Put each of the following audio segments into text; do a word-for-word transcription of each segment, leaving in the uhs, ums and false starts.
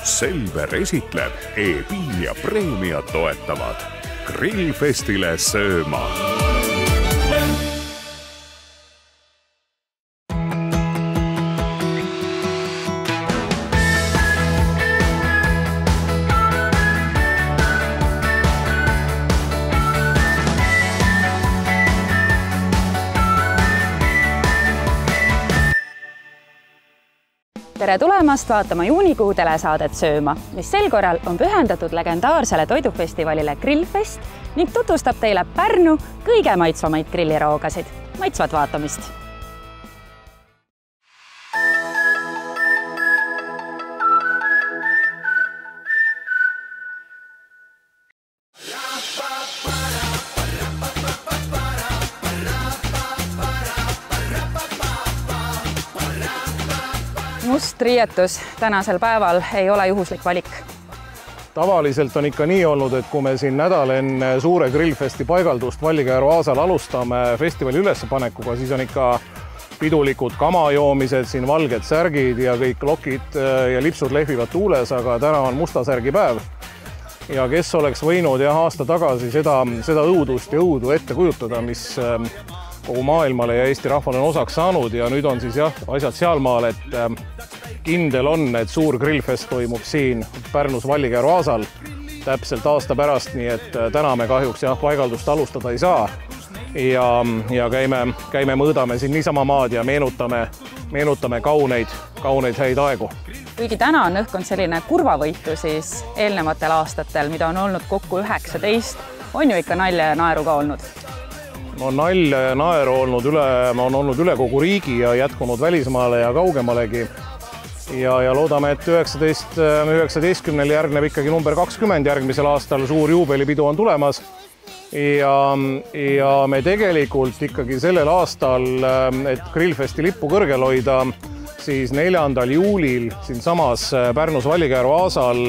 Selver esitleb E-piin ja preemiad toetavad Grillfestile sööma. Tere tulemast vaatama juunikuu telesaadet Sööma, mis sel korral on pühendatud legendaarsele toidufestivalile Grillfest ning tutvustab teile Pärnu kõige maitsvamaid grilliroogasid. Maitsvat vaatamist! Must riietus tänasel päeval ei ole juhuslik valik. Tavaliselt on ikka nii olnud, et kui me siin nädal enne suure Grillfesti paigaldust Vallikäru aasal alustame festivali ülespanekuga, siis on ikka pidulikud kamajoomised, siin valged särgid ja kõik lokid ja lipsud lehvivad tuules, aga täna on musta särgi päev. Ja kes oleks võinud jah, aasta tagasi seda, seda õudust ja õudu ette kujutada, mis kogu maailmale ja Eesti rahvale on osaks saanud ja nüüd on siis jah, asjad sealmaal, et kindel on, et suur Grillfest toimub siin Pärnus Vallikäru aasal täpselt aasta pärast, nii et täna me kahjuks jah, paigaldust alustada ei saa ja, ja käime, käime mõõdame siin niisama maad ja meenutame, meenutame kauneid, kauneid häid aegu. Kuigi täna on õhkond selline kurvavõitu, siis eelnevatel aastatel, mida on olnud kokku üheksateist, on ju ikka nalja ja naeru ka olnud. On nalja ja naeru olnud üle, on olnud üle kogu riigi ja jätkunud välismaale ja kaugemalegi. Ja, ja loodame, et üheksateist, üheksateistkümnel järgneb ikkagi number kakskümmend järgmisel aastal, suur juubelipidu on tulemas. Ja, ja me tegelikult ikkagi sellel aastal, et Grillfesti lippu kõrgel hoida, siis neljandal juulil siin samas Pärnus Vallikäru aasal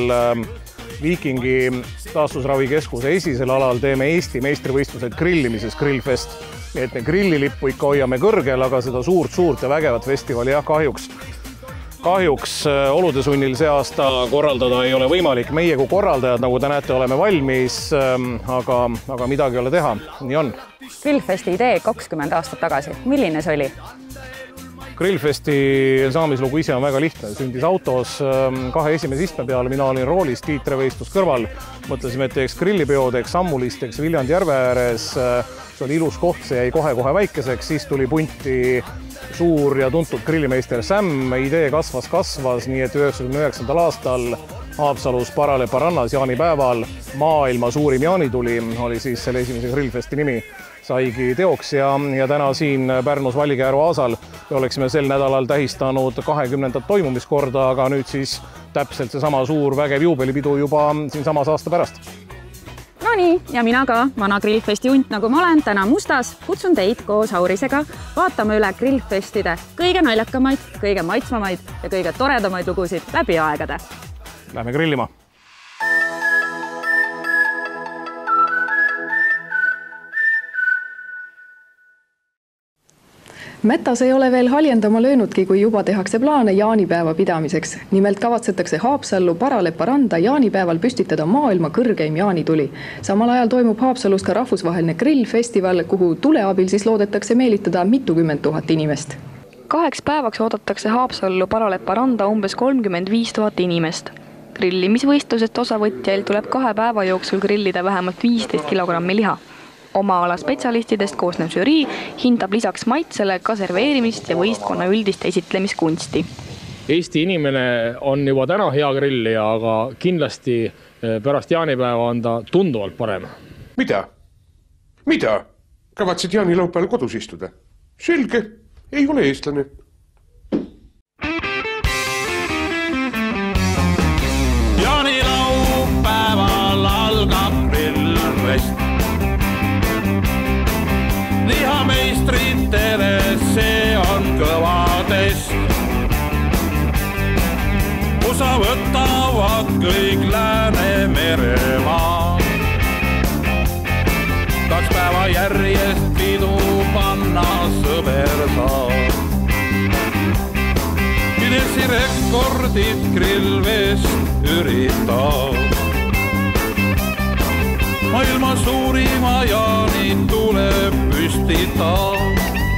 Viikingi taastusravikeskuse esisel alal teeme Eesti meistrivõistlused grillimises Grillfest. Nii et me grillilippu ikka hoiame kõrgel, aga seda suurt-suurt ja vägevat festivali jah, kahjuks, kahjuks olude sunnil see aasta korraldada ei ole võimalik. Meie kui korraldajad, nagu te näete, oleme valmis, aga, aga midagi ei ole teha. Nii on. Grillfesti idee kakskümmend aastat tagasi. Milline see oli? Grillfesti saamislugu ise on väga lihtne. Sündis autos kahe esimese istme peale, mina olin roolis, Tiit reveistus kõrval. Mõtlesime, et teeks grillipeo, teeks sammulist, teeks Viljandi järve ääres. See oli ilus koht, see jäi kohe-kohe väikeseks, siis tuli punti suur ja tuntud grillimeister Sam. Idee kasvas, kasvas, nii et üheksakümne üheksandal aastal Haapsalus Paraleparannas jaanipäeval maailma suurim jaanituli oli siis selle esimese Grillfesti nimi. Saigi teoks ja, ja täna siin Pärnus Vallikäru aasal me oleksime sel nädalal tähistanud kahekümnendat toimumiskorda, aga nüüd siis täpselt see sama suur vägev juubelipidu juba siin samas aasta pärast. No nii, ja mina ka, vana Grillfesti hunt, nagu ma olen täna mustas, kutsun teid koos Aurisega vaatama üle Grillfestide kõige naljakamaid, kõige maitsvamaid ja kõige toredamaid lugusid läbi aegade. Lähme grillima. Mätas ei ole veel haljendama löönudki, kui juba tehakse plaane jaanipäeva pidamiseks. Nimelt kavatsetakse Haapsallu Paraleparanda jaanipäeval püstitada maailma kõrgeim jaanituli. Samal ajal toimub Haapsalus ka rahvusvaheline grillfestival, kuhu tule abil siis loodetakse meelitada mitukümmend tuhat inimest. Kaheks päevaks oodatakse Haapsallu Paraleparanda umbes kolmkümmend viis tuhat inimest. Grillimisvõistlusest osavõtjail tuleb kahe päeva jooksul grillida vähemalt viisteist kilogrammi liha. Oma ala spetsialistidest koosnev žürii hindab lisaks maitsele ka serveerimist ja võistkonna üldist esitlemiskunsti. Eesti inimene on juba täna hea grillija, aga kindlasti pärast jaanipäeva on ta tunduvalt parem. Mida? Mida? Kavatsid jaanilaupäeval kodus istuda? Selge, ei ole eestlane. Jaanilaupäeval algab Grillfest. Lihameistritele see on kõvadest. Osa võtavad kõik Läänemeremaa. Kaks päeva järjest pidu panna sõber saab. Pides Eesti rekordit Grillfest üritab. Maailma suurima jaani tuleb püstitab.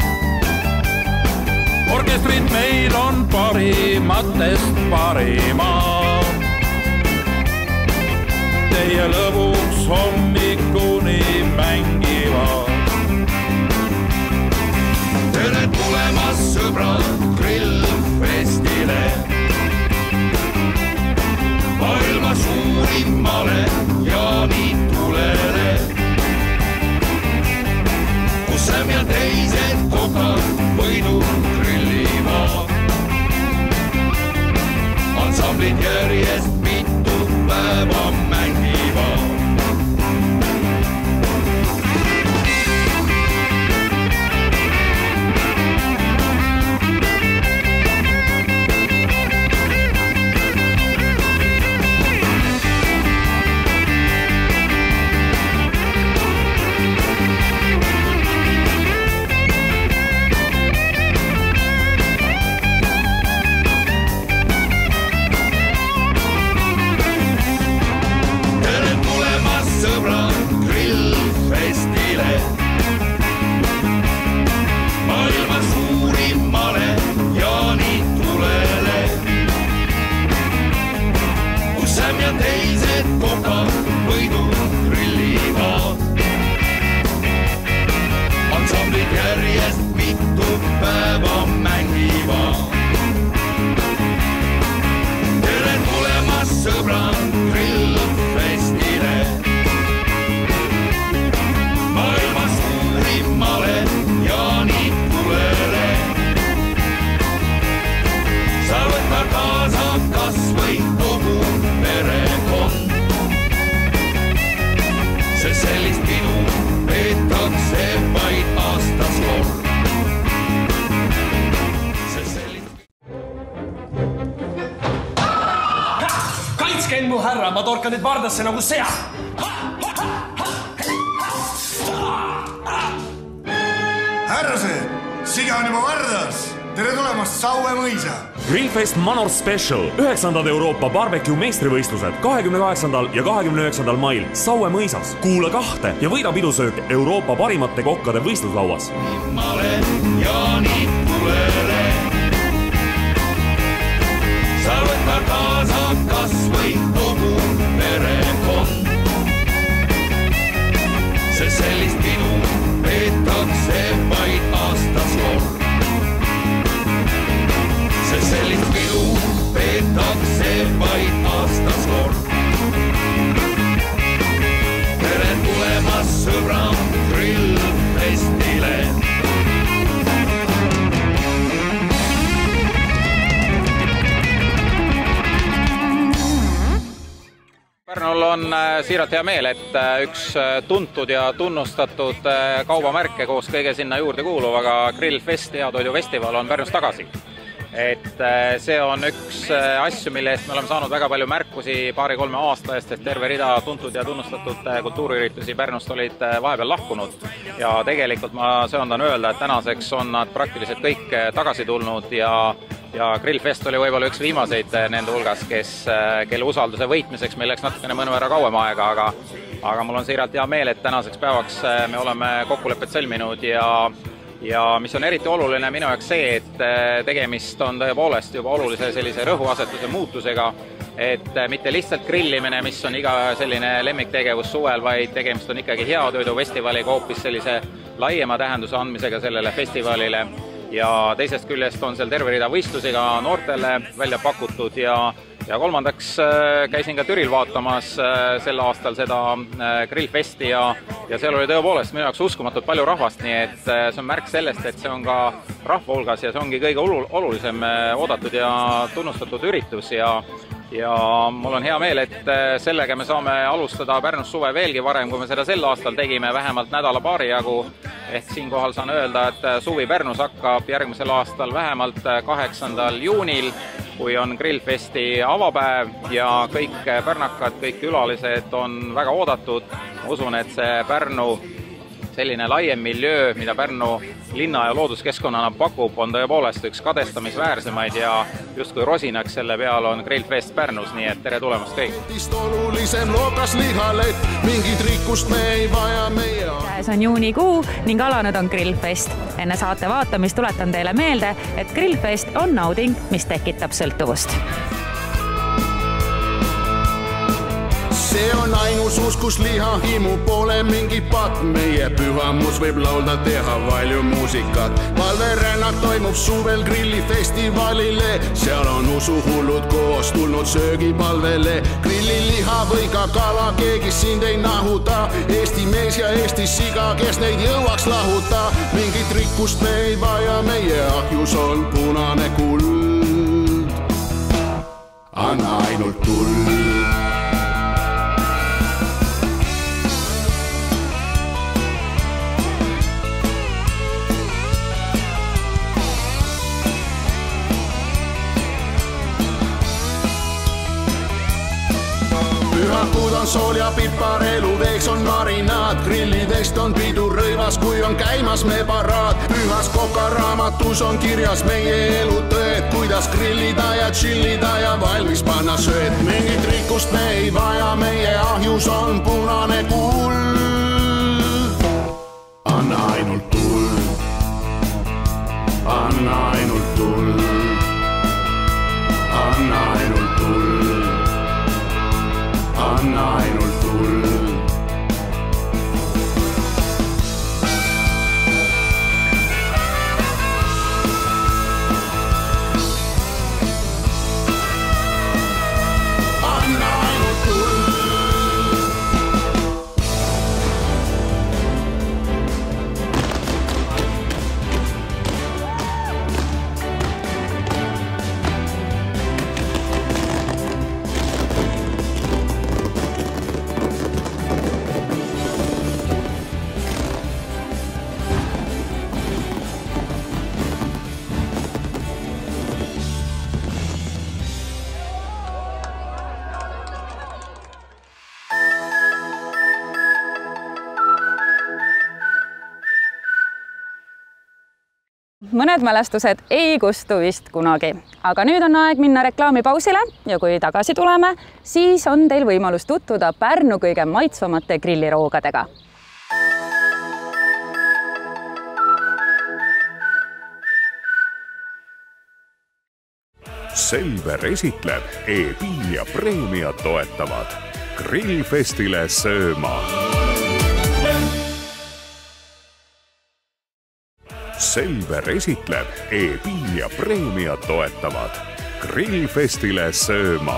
Orkestrid meil on parimatest parimad. Teie lõbuks hommikuni mängivad. Tere tulemas sõbrad Grillfestile, maailma suurimale jaanitulele, kus Säm ja teised kokad võidu grillivad. Ansamblid järjest mitu päeva mängivad. Kaitsken mu härra, ma torkan nüüd vardasse nagu sea. Härrase, siga on juba vardas. Tere tulemast Saue mõisa. Grillfest Manor Special, üheksandad Euroopa barbecue meistrivõistlused kahekümne kaheksandal ja kahekümne üheksandal mail Saue mõisas. Kuula kahte ja võida pidusöök Euroopa parimate kokkade võistluslauas. Male jaani tulele. Sa võtta kaasa kas või kogu perekond. See sellist pidu peetakse vaid aastas kord. See sellist pidu peetakse vaid aastas kord. Tere tulemas sõbrad Grillfestile. Pärnul on siiralt hea meel, et üks tuntud ja tunnustatud kaubamärke koos kõige sinna juurde kuuluvaga Grillfest heatoidufestival on Pärnus tagasi. Et see on üks asju, mille eest me oleme saanud väga palju märkusi paari-kolme aasta eest, et terve rida tuntud ja tunnustatud kultuuriüritusi Pärnust olid vahepeal lahkunud. Ja tegelikult ma söandan öelda, et tänaseks on nad praktiliselt kõik tagasi tulnud ja Ja Grillfest oli võib-olla üks viimaseid nende hulgas, kes, kelle usalduse võitmiseks meil läks natukene mõnevõrra kauem aega, aga, aga mul on siiralt hea meel, et tänaseks päevaks me oleme kokkulepet sõlminud ja, ja mis on eriti oluline minu jaoks see, et tegemist on tõepoolest juba olulise sellise rõhuasetuse muutusega, et mitte lihtsalt grillimine, mis on iga selline lemmiktegevus suvel, vaid tegemist on ikkagi heatoidufestivaliga hoopis sellise laiema tähenduse andmisega sellele festivalile. Ja teisest küljest on seal terve rida võistlusega noortele välja pakutud ja, ja kolmandaks käisin ka Türil vaatamas sel aastal seda Grillfesti ja, ja seal oli tõepoolest minu jaoks uskumatult palju rahvast, nii et see on märk sellest, et see on ka rahva hulgas ja see ongi kõige olulisem oodatud ja tunnustatud üritus ja Ja mul on hea meel, et sellega me saame alustada Pärnus suve veelgi varem, kui me seda sel aastal tegime, vähemalt nädala paari jagu. Ehk siinkohal saan öelda, et suvi Pärnus hakkab järgmisel aastal vähemalt kaheksandal juunil, kui on Grillfesti avapäev ja kõik pärnakad, kõik külalised on väga oodatud. Ma usun, et see Pärnu selline laiem miljöö, mida Pärnu linna ja looduskeskkonnana pakub, on tõepoolest üks kadestamisväärsemaid ja justkui rosinaks selle peal on Grillfest Pärnus, nii et tere tulemast kõik! Olulisem lookas lihalet, mingit rikkust me ei vaja meie... Käes on juunikuu ning alanud on Grillfest. Enne saate vaatamist tuletan teile meelde, et Grillfest on nauding, mis tekitab sõltuvust. See on ainus uskus lihahimu pole mingi pat. Meie pühamus võib laulda teha palju muusikat. Palverännak toimub suvel grillifestivalile. Seal on usuhullud koos tulnud söögipalvele. Grilliliha või ka kala, keegi sind ei nahuta. Eesti mees ja Eesti siga, kes neid jõuaks lahuta. Mingit rikkust me ei vaja, meie ahjus on punane kuld. Anna ainult tuld. Pühakud on sool ja pipar, eluveeks on marinaad. Grillidest on pidu rõivas, kui on käimas me paraad. Pühas kokaraamatus on kirjas meie elutõed, kuidas grillida ja chillida ja valmis panna sööd. Mingit rikkust me ei vaja, meie ahjus on punane kuld. Anna ainult tuld. Anna ainult tuld. Anna ainult tuld. Anna ainult tuld. Anna ainult tuld. Mõned mälestused ei kustu vist kunagi, aga nüüd on aeg minna reklaamipausile ja kui tagasi tuleme, siis on teil võimalus tutvuda Pärnu kõige maitsvamate grilliroogadega. Selver esitleb E-Piilia preemia toetavad Grillfestile sööma. Selver esitleb E-Piilia preemia toetavad Grillfestile sööma.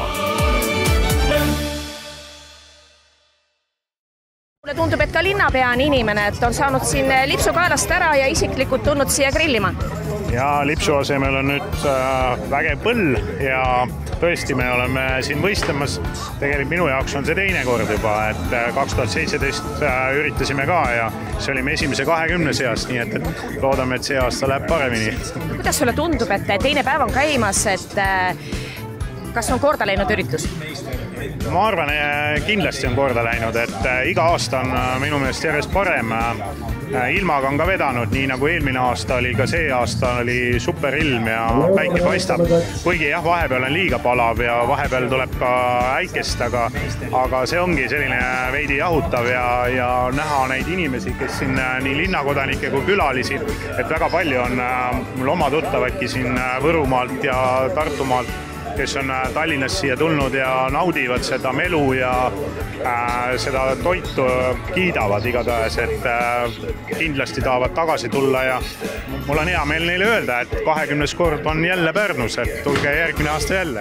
Mulle tundub, et ka linnapea on inimene, et on saanud siin lipsu kaelast ära ja isiklikult tulnud siia grillima. Ja lipsu asemel on nüüd vägev põll ja tõesti me oleme siin võistlemas. Tegelikult minu jaoks on see teine kord juba, et kaks tuhat seitseteist üritasime ka ja see olime esimese kahekümne seast, nii et loodame, et see aasta läheb paremini. Kuidas sulle tundub, et teine päev on käimas, et kas on korda läinud üritus? Ma arvan, kindlasti on korda läinud, et iga aasta on minu meelest järjest parem. Ilmaga on ka vedanud, nii nagu eelmine aasta oli, ka see aasta oli super ilm ja päike paistab. Kuigi jah, vahepeal on liiga palav ja vahepeal tuleb ka äikest, aga, aga see ongi selline veidi jahutav ja, ja näha neid inimesi, kes siin nii linnakodanikke kui külalisi, et väga palju on mul oma tuttavadki siin Võrumaalt ja Tartumaalt, kes on Tallinnas siia tulnud ja naudivad seda melu ja äh, seda toitu kiidavad igatahes, et äh, kindlasti tahavad tagasi tulla ja mul on hea meel neile öelda, et kahekümnes kord on jälle Pärnus, et tulge järgmine aasta jälle.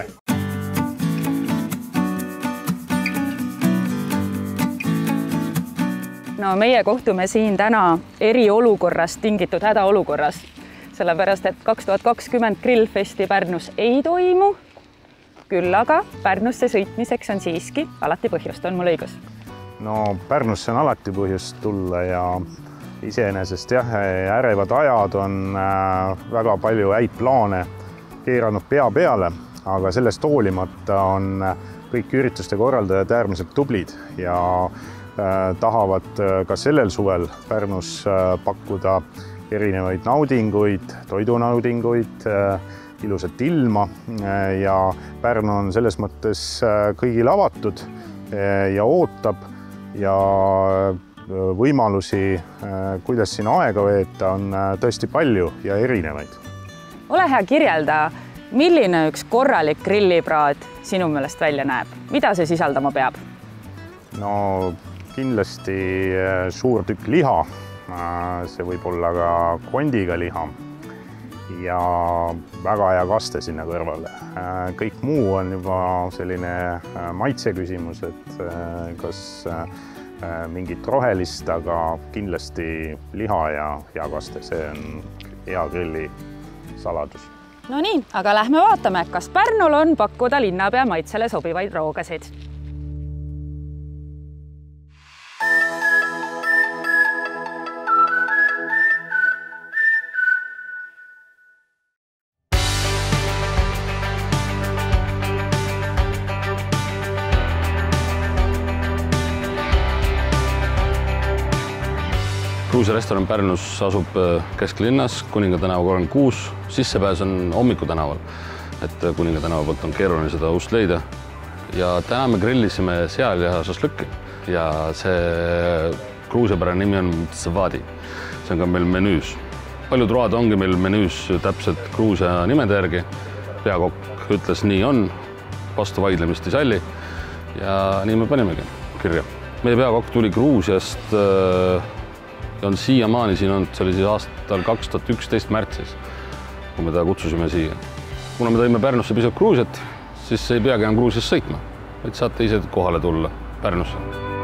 No meie kohtume siin täna eriolukorrast tingitud hädaolukorras, sellepärast et kaks tuhat kakskümmend Grillfesti Pärnus ei toimu. Küll aga Pärnusse sõitmiseks on siiski alati põhjust, on mul õigus? No Pärnusse on alati põhjust tulla ja iseenesest jah, ärevad ajad on väga palju häid plaane keeranud pea peale, aga sellest hoolimata on kõik ürituste korraldajad äärmiselt tublid ja tahavad ka sellel suvel Pärnus pakkuda erinevaid naudinguid, toidunaudinguid, ilusat ilma ja Pärnu on selles mõttes kõigil avatud ja ootab ja võimalusi, kuidas siin aega veeta, on tõesti palju ja erinevaid. Ole hea, kirjelda, milline üks korralik grillipraad sinu meelest välja näeb? Mida see sisaldama peab? No kindlasti suur tükk liha. See võib olla ka kondiga liha ja väga hea kaste sinna kõrvale. Kõik muu on juba selline maitse küsimus, et kas mingit rohelist, aga kindlasti liha ja hea kaste. See on hea grilli saladus. No nii, aga lähme vaatame, kas Pärnul on pakkuda linnapea maitsele sobivaid roogasid. Kruusia restoran Pärnus asub kesklinnas, Kuninga tänava kolmkümmend kuus, sissepääs on Hommiku tänaval, et Kuninga tänava poolt on keeruline seda ust leida. Ja täna me grillisime sealiha šašlõkki ja see kruusiapärane nimi on Tsavadi. See on ka meil menüüs. Paljud road ongi meil menüüs täpselt Kruusia nimede järgi. Peakokk ütles, nii on, vastu vaidlemist ei salli ja nii me panimegi kirja. Meie peakokk tuli Kruusiast ja on siiamaani siin olnud, see oli siis aastal kaks tuhat üksteist märtsis, kui me ta kutsusime siia. Kuna me tõime Pärnusse pisut Kruusiat, siis ei peagi enam Kruusias sõitma, vaid saate ise kohale tulla Pärnusse.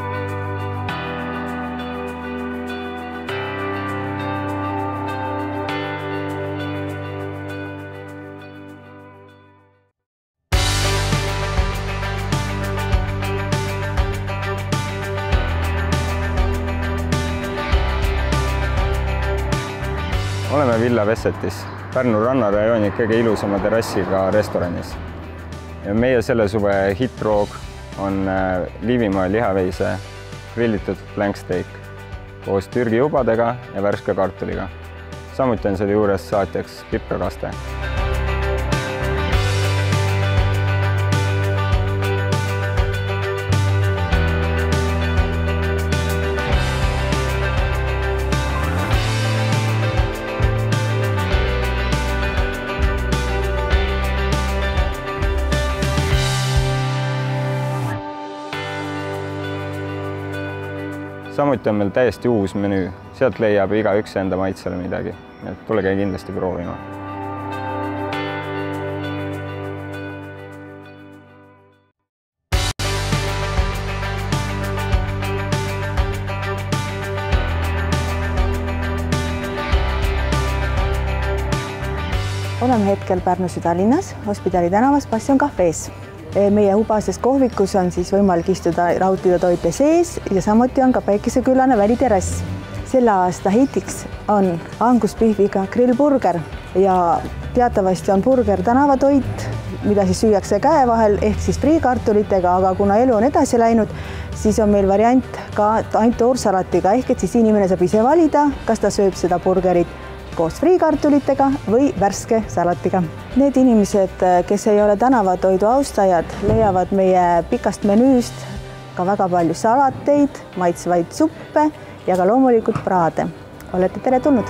Oleme Villa Vessetis, Pärnu rannarajooni kõige ilusama terrassiga restoranis. Ja meie selle suve hitroog on Liivimaa lihaveise grillitud blank steak koos Türgi jubadega ja värske kartuliga. Samuti on selle juures saatjaks piprakaste. Samuti on meil täiesti uus menüü. Sealt leiab iga üks enda maitsele midagi. Tulege kindlasti proovima. Oleme hetkel Pärnu südalinnas, Hospitali tänavas Passion Cafees. Meie hubases kohvikus on siis võimalik istuda raudtida toite sees ja samuti on ka päikeseküllane väliterrass. Selle aasta hitiks on anguspihviga grillburger ja teatavasti on burger tänavatoit, mida siis süüakse käe vahel ehk siis friikartulitega, aga kuna elu on edasi läinud, siis on meil variant ka ainult toorsalatiga ehk et siis inimene saab ise valida, kas ta sööb seda burgerit koos friikartulitega või värske salatiga. Need inimesed, kes ei ole tänavatoidu austajad, leiavad meie pikast menüüst ka väga palju salateid, maitsvaid suppe ja ka loomulikult praade. Olete tere tulnud!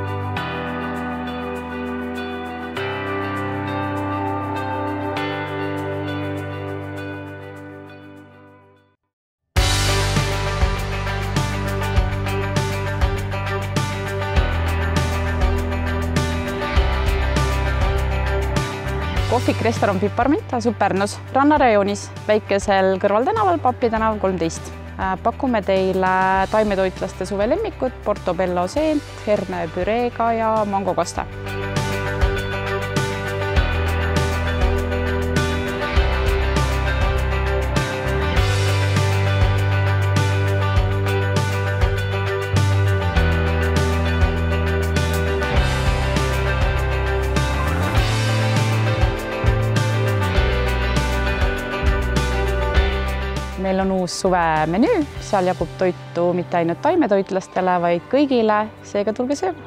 Kohvik restoran Piparmint asub Pärnus rannarajoonis väikesel kõrvaltänaval Papi tänav kolmteist. Pakume teile taimetoitlaste suvelemmikut, portobello seent, hernepüreega ja mangokaste. meil on uus suvemenüü, seal jagub toitu mitte ainult taimetoitlastele, vaid kõigile, seega tulge sööma.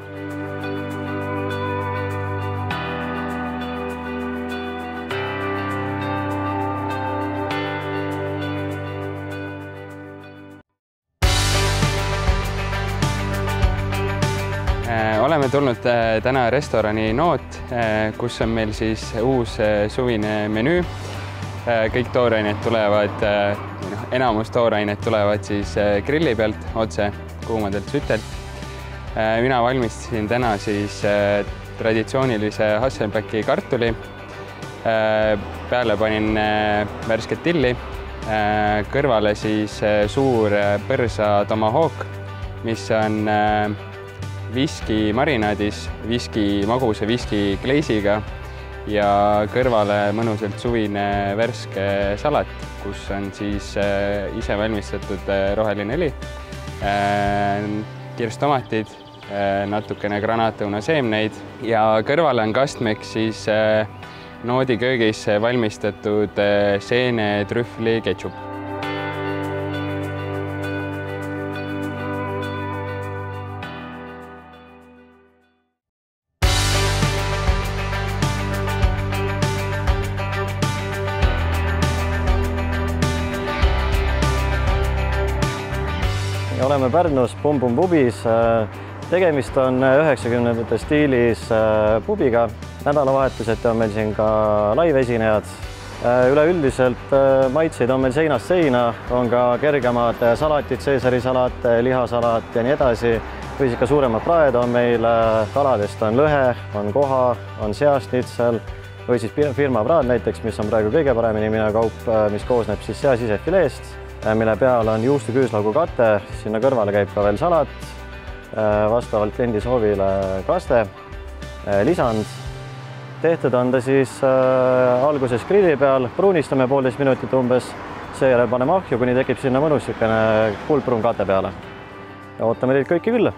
Oleme tulnud täna restorani Noot, kus on meil siis uus suvine menüü. Kõik toorainet tulevad, enamus toorainet tulevad siis grilli pealt otse kuumadelt sütelt. Mina valmistasin täna siis traditsioonilise Hasselbacki kartuli. Peale panin värsket tilli, kõrvale siis suur põrsa tomahawk, mis on viski marinaadis, viski maguse viski kleisiga ja kõrvale mõnusalt suvine värske salat, kus on siis ise valmistatud roheline õli, kirstomatid, natukene granaatõunaseemneid ja kõrvale on kastmeks siis Noodi köögis valmistatud seene trühvli ketšup. Oleme Pärnus Bum Bum Pubis. Tegemist on üheksakümnendate stiilis pubiga. Nädalavahetuseti on meil siin ka live-esinejad. Üleüldiselt maitseid on meil seinast seina, on ka kergemad salatid, seesarisalat, lihasalat ja nii edasi. Või siis ka suuremad praed on meil, kaladest on lõhe, on koha, on seasnitsel või siis firma praad näiteks, mis on praegu kõige paremini minev kaup, mis koosneb siis seasisefileest, mille peal on juustu küüslaugu kate, sinna kõrvale käib ka veel salat, vastavalt kliendi soovile kaste, lisand. Tehtud on ta siis äh, alguses grilli peal, pruunistame poolteist minutit umbes, seejärel paneme ahju, kuni tekib sinna mõnus niisugune kuldpruun kate peale. Ja ootame teid kõiki külla.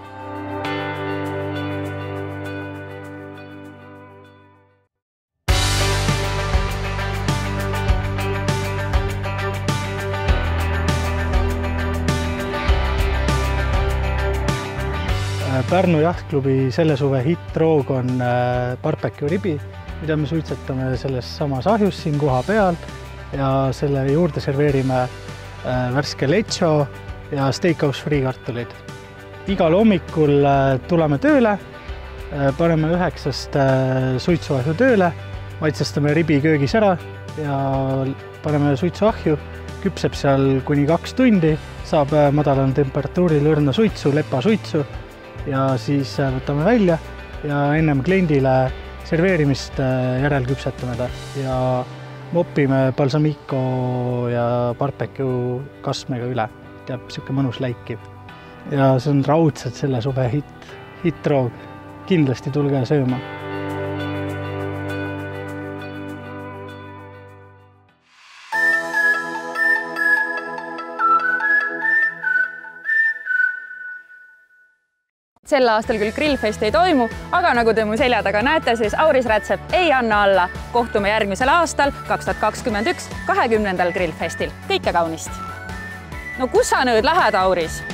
Pärnu jahtklubi selle suve hitt-roog on barbecue ribi, mida me suitsetame selles samas ahjus siin koha peal ja selle juurde serveerime värske lecho ja steakhouse friikartulid. Igal hommikul tuleme tööle, paneme üheksast suitsuahju tööle, maitsestame ribi köögis ära ja paneme suitsuahju, küpseb seal kuni kaks tundi, saab madalal temperatuuril õrna suitsu, lepa suitsu ja siis võtame välja ja ennem kliendile serveerimist järelküpsetame ta ja mopime balsamico ja barbecue kastmega üle. Teab siuke mõnus läikiv. Ja see on raudselt selle suve hitt, hitt-roog. Kindlasti tulge sööma. Sel aastal küll Grillfest ei toimu, aga nagu te mu selja taga näete, siis Auris Rätsep ei anna alla. Kohtume järgmisel aastal kaks tuhat kakskümmend üks kahekümnendal Grillfestil. Kõike kaunist! No kus sa nüüd lähed, Auris?